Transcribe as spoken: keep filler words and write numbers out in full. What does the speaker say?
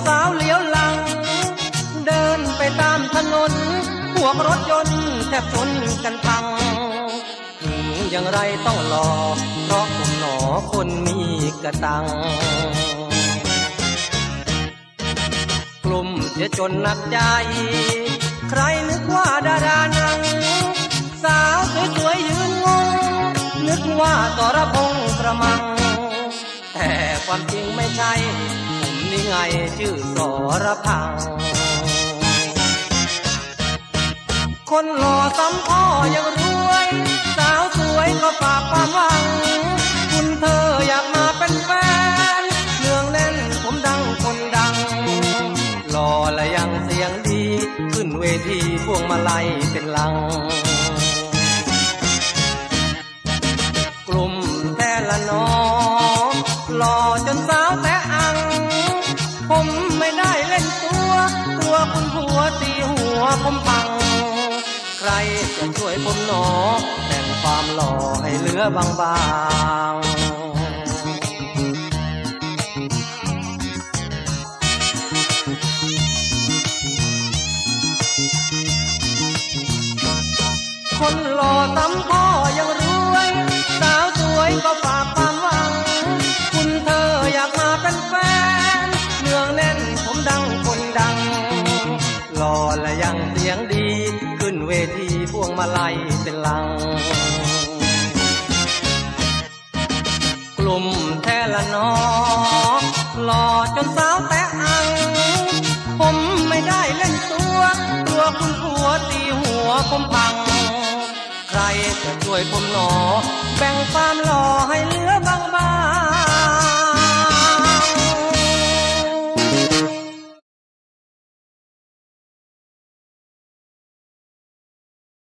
สาวเลี้ยวหลังเดินไปตามถนนพวกรถยนต์แทบชนกันพังถึงอย่างไรต้องรอเพราะผมหนอคนมีกระตังกลุ่มเสียจนหนักใจใครนึกว่าดารานังสาวสวยๆยืนงงนึกว่าสรพงษ์กระมังแต่ความจริงไม่ใช่ผมนี่ไงชื่อสรพังคนหล่อซ้ำพ่อยังรวยสาวสวยก็ฝากความหวังคุณเธออยากมาเป็นแฟนเนืองแน่นผมดังคนดังหล่อและยังเสียงดีขึ้นเวทีพวงมาลัยเป็นลังกลุ่มแท้ละน้องหล่อจนสาวแต่อังผมไม่ได้เล่นตัวตัวคุณผัวตีหัวผมพังใครจะช่วยผมหนอแต่งความหล่อให้เหลือบางๆคนหล่อซ้ำพ่อยังรวยสาวสวยก็ฝากความหวังคุณเธออยากมาเป็นแฟนเนืองแน่นผมดังคนดังหล่อและยังเสียงดีขึ้นเวทีพวงมาลัยเป็นลังกลุ่มแท้ละน้องหล่อจนสาวแต่อังผมไม่ได้เล่นตัวตัวคุณผัวตีหัวผมพังใครจะช่วยผมหนอแบ่งความหล่อให้